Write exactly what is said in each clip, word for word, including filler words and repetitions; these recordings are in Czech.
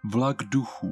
Vlak duchů.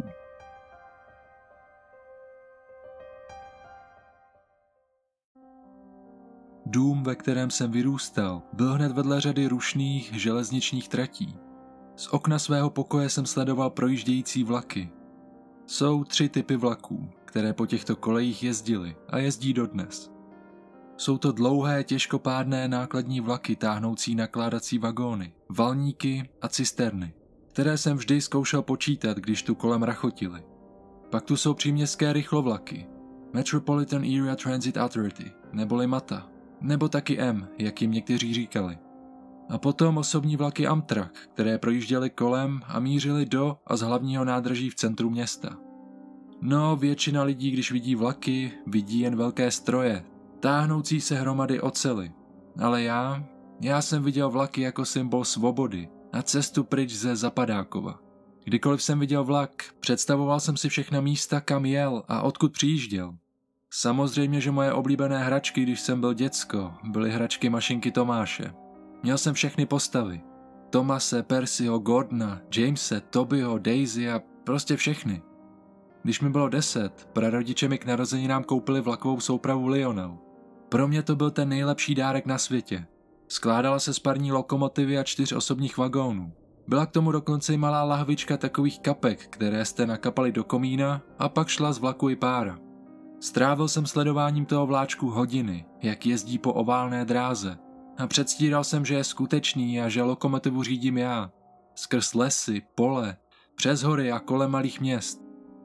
Dům, ve kterém jsem vyrůstal, byl hned vedle řady rušných železničních tratí. Z okna svého pokoje jsem sledoval projíždějící vlaky. Jsou tři typy vlaků, které po těchto kolejích jezdily a jezdí dodnes. Jsou to dlouhé, těžkopádné nákladní vlaky táhnoucí nakládací vagóny, valníky a cisterny, které jsem vždy zkoušel počítat, když tu kolem rachotily. Pak tu jsou příměstské rychlovlaky, Metropolitan Area Transit Authority, neboli MATA, nebo taky M, jak jim někteří říkali. A potom osobní vlaky Amtrak, které projížděly kolem a mířily do a z hlavního nádraží v centru města. No, většina lidí, když vidí vlaky, vidí jen velké stroje, táhnoucí se hromady oceli. Ale já, já jsem viděl vlaky jako symbol svobody a cestu pryč ze Zapadákova. Kdykoliv jsem viděl vlak, představoval jsem si všechna místa, kam jel a odkud přijížděl. Samozřejmě, že moje oblíbené hračky, když jsem byl děcko, byly hračky mašinky Tomáše. Měl jsem všechny postavy. Tomase, Percyho, Gordona, Jamese, Tobyho, Daisy a prostě všechny. Když mi bylo deset, prarodiče mi k narozeninám koupili vlakovou soupravu Lionel. Pro mě to byl ten nejlepší dárek na světě. Skládala se z parní lokomotivy a čtyř osobních vagónů. Byla k tomu dokonce i malá lahvička takových kapek, které jste nakapali do komína a pak šla z vlaku i pára. Strávil jsem sledováním toho vláčku hodiny, jak jezdí po oválné dráze. A předstíral jsem, že je skutečný a že lokomotivu řídím já. Skrz lesy, pole, přes hory a kolem malých měst.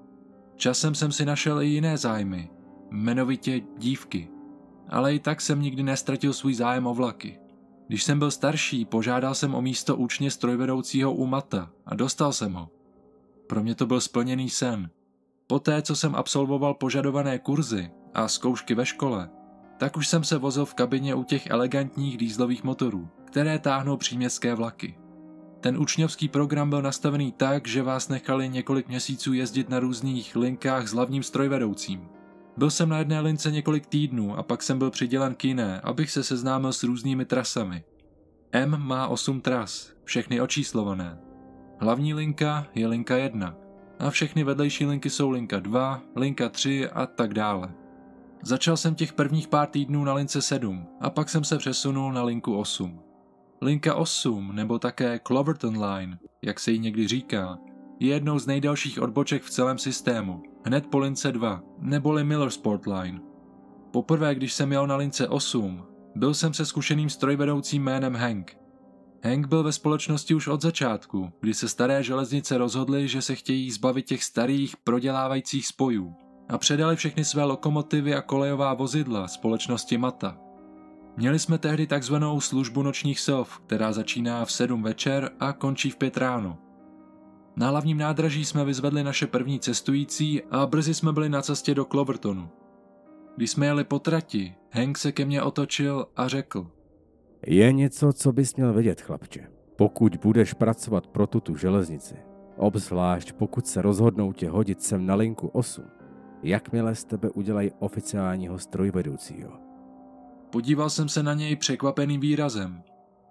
Časem jsem si našel i jiné zájmy, jmenovitě dívky. Ale i tak jsem nikdy nestratil svůj zájem o vlaky. Když jsem byl starší, požádal jsem o místo učně strojvedoucího u MATA a dostal jsem ho. Pro mě to byl splněný sen. Poté, co jsem absolvoval požadované kurzy a zkoušky ve škole, tak už jsem se vozil v kabině u těch elegantních dýzlových motorů, které táhnou příměstské vlaky. Ten učňovský program byl nastavený tak, že vás nechali několik měsíců jezdit na různých linkách s hlavním strojvedoucím. Byl jsem na jedné lince několik týdnů a pak jsem byl přidělen k jiné, abych se seznámil s různými trasami. M má osm tras, všechny očíslované. Hlavní linka je linka jedna a všechny vedlejší linky jsou linka dva, linka tři a tak dále. Začal jsem těch prvních pár týdnů na lince sedm a pak jsem se přesunul na linku osm. Linka osm, nebo také Cloverton Line, jak se jí někdy říká, je jednou z nejdelších odboček v celém systému, hned po lince dva, neboli Millersport Line. Poprvé, když jsem jel na lince osm, byl jsem se zkušeným strojvedoucím jménem Hank. Hank byl ve společnosti už od začátku, kdy se staré železnice rozhodly, že se chtějí zbavit těch starých prodělávajících spojů a předali všechny své lokomotivy a kolejová vozidla společnosti MATA. Měli jsme tehdy takzvanou službu nočních sov, která začíná v sedm večer a končí v pět ráno. Na hlavním nádraží jsme vyzvedli naše první cestující a brzy jsme byli na cestě do Clovertonu. Když jsme jeli po trati, Hank se ke mně otočil a řekl: Je něco, co bys měl vědět, chlapče. Pokud budeš pracovat pro tuto železnici, obzvlášť pokud se rozhodnou tě hodit sem na linku osm, jakmile z tebe udělají oficiálního strojvedoucího. Podíval jsem se na něj překvapeným výrazem.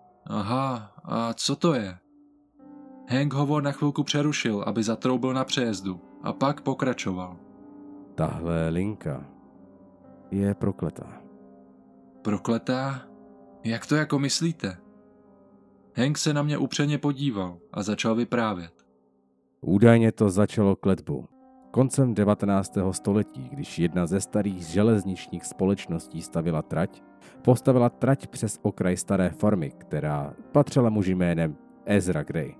Aha, a co to je? Hank hovor na chvilku přerušil, aby zatroubil na přejezdu, a pak pokračoval. Tahle linka je prokletá. Prokletá? Jak to jako myslíte? Hank se na mě upřeně podíval a začal vyprávět. Údajně to začalo kletbou. Koncem devatenáctého století, když jedna ze starých železničních společností stavila trať, postavila trať přes okraj staré farmy, která patřila muži jménem Ezra Gray.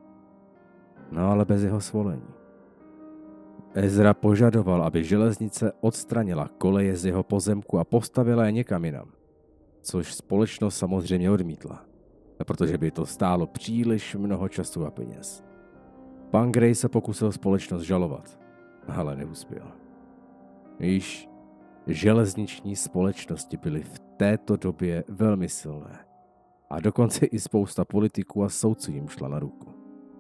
No ale bez jeho svolení. Ezra požadoval, aby železnice odstranila koleje z jeho pozemku a postavila je někam jinam, což společnost samozřejmě odmítla, protože by to stálo příliš mnoho času a peněz. Pan Gray se pokusil společnost žalovat, ale neuspěl. Víš, železniční společnosti byly v této době velmi silné a dokonce i spousta politiků a soudců jim šla na ruku.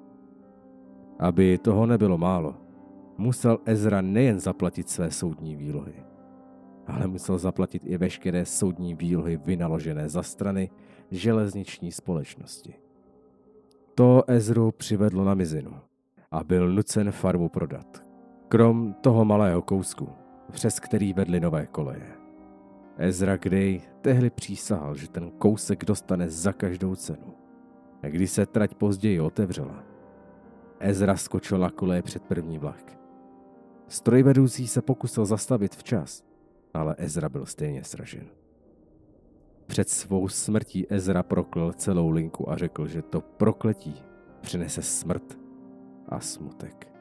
Aby toho nebylo málo, musel Ezra nejen zaplatit své soudní výlohy, ale musel zaplatit i veškeré soudní výlohy vynaložené za strany železniční společnosti. To Ezru přivedlo na mizinu a byl nucen farmu prodat. Krom toho malého kousku, přes který vedly nové koleje. Ezra Grey tehdy přísahal, že ten kousek dostane za každou cenu. A když se trať později otevřela, Ezra skočil na koleje před první vlak. Strojvedoucí se pokusil zastavit včas, ale Ezra byl stejně sražen. Před svou smrtí Ezra proklel celou linku a řekl, že to prokletí přinese smrt a smutek.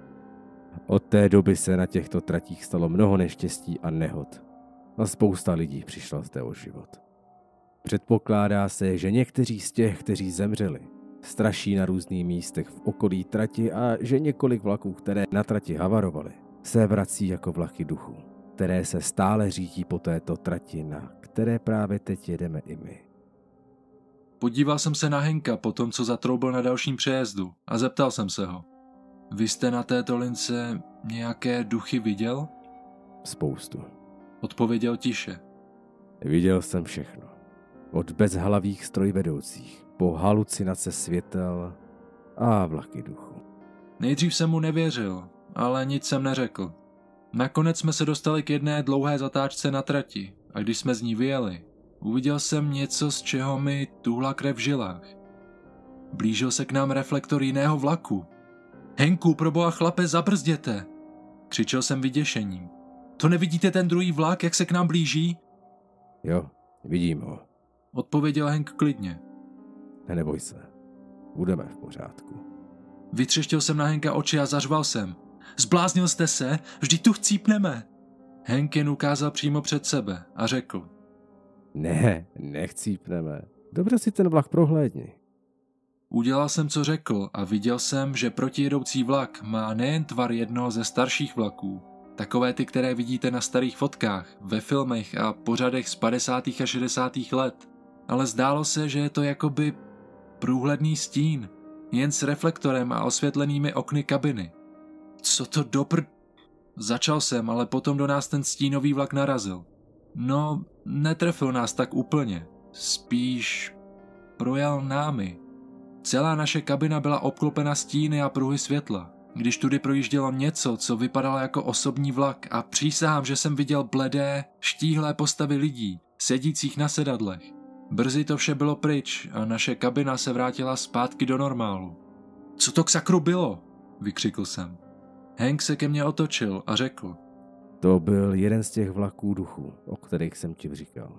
Od té doby se na těchto tratích stalo mnoho neštěstí a nehod a spousta lidí přišla zde o život. Předpokládá se, že někteří z těch, kteří zemřeli, straší na různých místech v okolí trati a že několik vlaků, které na trati havarovaly, se vrací jako vlaky duchů, které se stále řídí po této trati, na které právě teď jedeme i my. Podíval jsem se na Hanka po tom, co zatroubil na dalším přejezdu a zeptal jsem se ho. Vy jste na této lince nějaké duchy viděl? Spoustu. Odpověděl tiše. Viděl jsem všechno. Od bezhlavých strojvedoucích po halucinace světel a vlaky duchu. Nejdřív jsem mu nevěřil, ale nic jsem neřekl. Nakonec jsme se dostali k jedné dlouhé zatáčce na trati a když jsme z ní vyjeli, uviděl jsem něco, z čeho mi tuhla krev v žilách. Blížil se k nám reflektor jiného vlaku. Henku, proboha chlape, zabrzděte! Křičel jsem vyděšením. To nevidíte ten druhý vlak, jak se k nám blíží? Jo, vidím ho. Odpověděl Hank klidně. Neboj se, budeme v pořádku. Vytřeštil jsem na Hanka oči a zařval jsem. Zbláznil jste se? Vždyť tu chcípneme. Hank jen ukázal přímo před sebe a řekl. Ne, nechcípneme. Dobře si ten vlak prohlédni. Udělal jsem, co řekl a viděl jsem, že protijedoucí vlak má nejen tvar jednoho ze starších vlaků, takové ty, které vidíte na starých fotkách, ve filmech a pořadech z padesátých a šedesátých let, ale zdálo se, že je to jakoby průhledný stín, jen s reflektorem a osvětlenými okny kabiny. Co to dopr... Začal jsem, ale potom do nás ten stínový vlak narazil. No, netrefil nás tak úplně, spíš projel námi. Celá naše kabina byla obklopena stíny a pruhy světla, když tudy projíždělo něco, co vypadalo jako osobní vlak a přísahám, že jsem viděl bledé, štíhlé postavy lidí, sedících na sedadlech. Brzy to vše bylo pryč a naše kabina se vrátila zpátky do normálu. Co to k sakru bylo? Vykřikl jsem. Hank se ke mně otočil a řekl. To byl jeden z těch vlaků duchů, o kterých jsem ti říkal.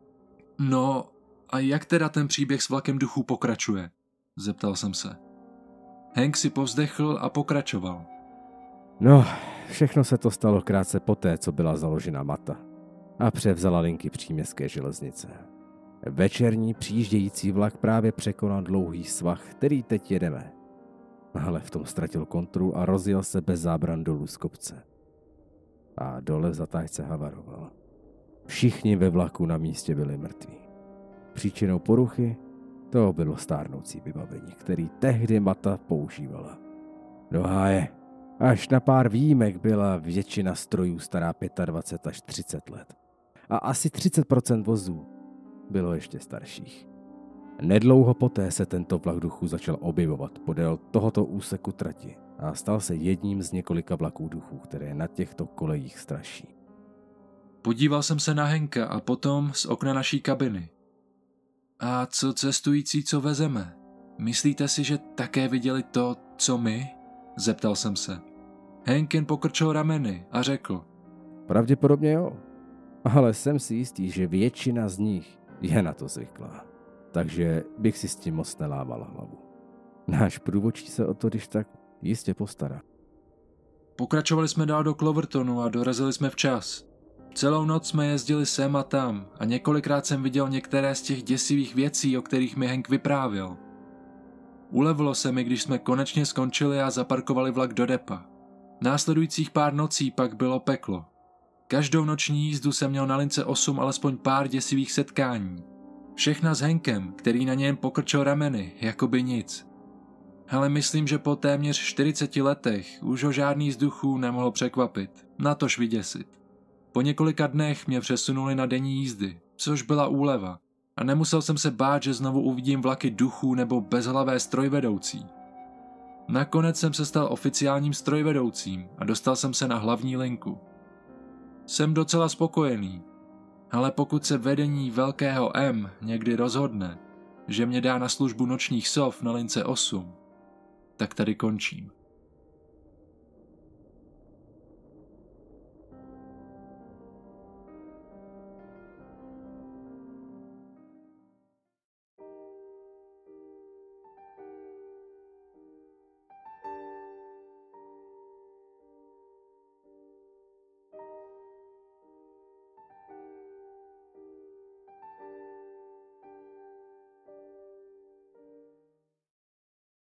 No, a jak teda ten příběh s vlakem duchů pokračuje? Zeptal jsem se. Hank si povzdechl a pokračoval. No, všechno se to stalo krátce poté, co byla založena Mata a převzala linky příměstské železnice. Večerní přijíždějící vlak právě překonal dlouhý svah, který teď jedeme. Ale v tom ztratil kontrolu a rozjel se bez zábran dolů z kopce. A dole v zatáčce havaroval. Všichni ve vlaku na místě byli mrtví. Příčinou poruchy to bylo stárnoucí vybavení, který tehdy Mata používala. No a je, až na pár výjimek byla většina strojů stará dvacet pět až třicet let. A asi třicet procent vozů bylo ještě starších. Nedlouho poté se tento vlak duchů začal objevovat podél tohoto úseku trati a stal se jedním z několika vlaků duchů, které na těchto kolejích straší. Podíval jsem se na Hanka a potom z okna naší kabiny. A co cestující, co vezeme? Myslíte si, že také viděli to, co my? Zeptal jsem se. Hank jen pokrčil rameny a řekl. Pravděpodobně jo, ale jsem si jistý, že většina z nich je na to zvyklá. Takže bych si s tím moc nelámal hlavu. Náš průvodčí se o to když tak jistě postará. Pokračovali jsme dál do Clovertonu a dorazili jsme včas. Celou noc jsme jezdili sem a tam a několikrát jsem viděl některé z těch děsivých věcí, o kterých mi Hank vyprávěl. Ulevilo se mi, když jsme konečně skončili a zaparkovali vlak do depa. Následujících pár nocí pak bylo peklo. Každou noční jízdu jsem měl na lince osm alespoň pár děsivých setkání. Všechna s Hankem, který na něm pokrčil rameny, jako by nic. Ale myslím, že po téměř čtyřiceti letech už ho žádný z duchů nemohl překvapit, natož vyděsit. Po několika dnech mě přesunuli na denní jízdy, což byla úleva, a nemusel jsem se bát, že znovu uvidím vlaky duchů nebo bezhlavé strojvedoucí. Nakonec jsem se stal oficiálním strojvedoucím a dostal jsem se na hlavní linku. Jsem docela spokojený, ale pokud se vedení velkého M někdy rozhodne, že mě dá na službu nočních sov na lince osm, tak tady končím.